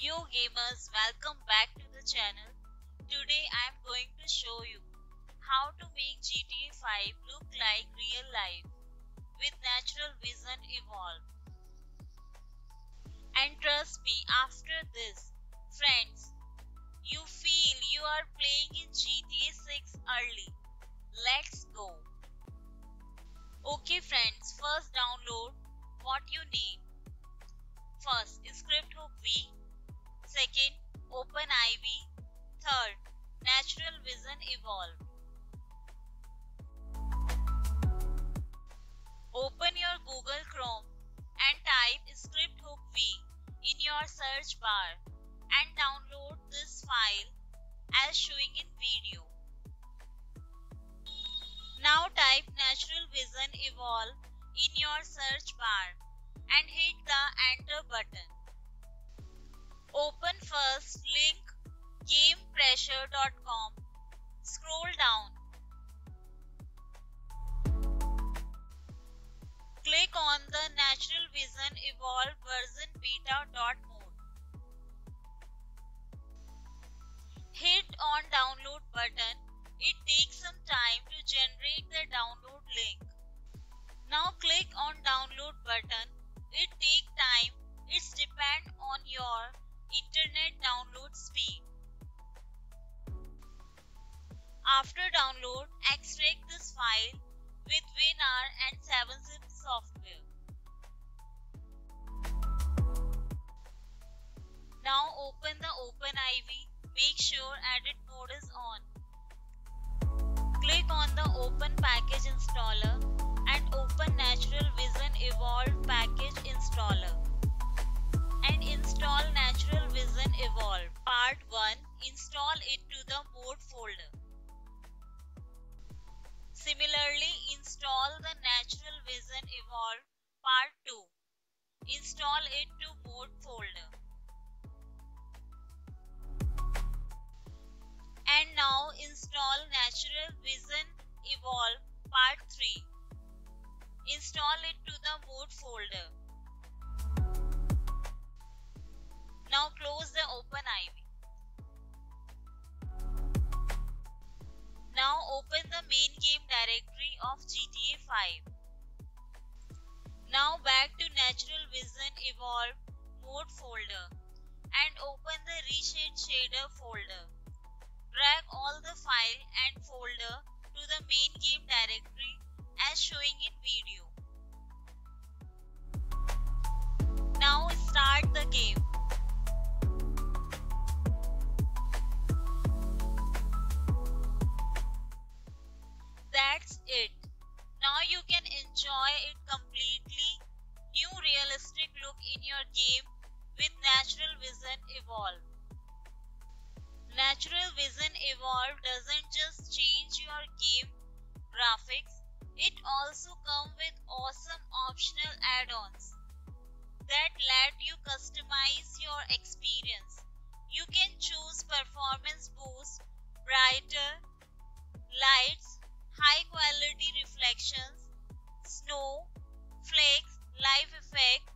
Yo gamers, welcome back to the channel. Today I am going to show you how to make GTA 5 look like real life with NaturalVision Evolved. And trust me, after this, friends, you feel you are playing in GTA 6 early. Let's go. Okay friends, first download what you need. First is ScriptHook V. Second, OpenIV. Third, NaturalVision Evolved. Open your Google Chrome and type ScriptHook V in your search bar and download this file as showing in video. Now type NaturalVision Evolved in your search bar and hit the enter button. Open first link gamepressure.com. Scroll down. Click on the NaturalVision Evolved version beta.mode. Hit on download button. It takes some time to generate the download link. Now click on download button. It takes time. It's depend on your internet download speed. After download, extract this file with WinRAR and 7-zip software. Now open the OpenIV. Make sure edit mode is on. Click on the Open Package Installer and open NaturalVision Evolved Package Installer. And install NaturalVision Evolved. Part 1. Install it to the Mode folder. Similarly, install the NaturalVision Evolved Part 2. Install it to Mode folder. And now install NaturalVision Evolved Part 3. Install it to the Mode folder. Now close the OpenIV. Now open the main game directory of GTA 5. Now back to NaturalVision Evolved Mode folder and open the Reshade Shader folder. Drag all the file and folder to the main game directory as showing in video. Now start the game. That's it. Now you can enjoy it completely new realistic look in your game with NaturalVision Evolved. NaturalVision Evolved doesn't just change your game graphics, it also comes with awesome optional add-ons that let you customize your experience. You can choose performance boost, brighter lights, high quality reflections, snow, flakes, live effect,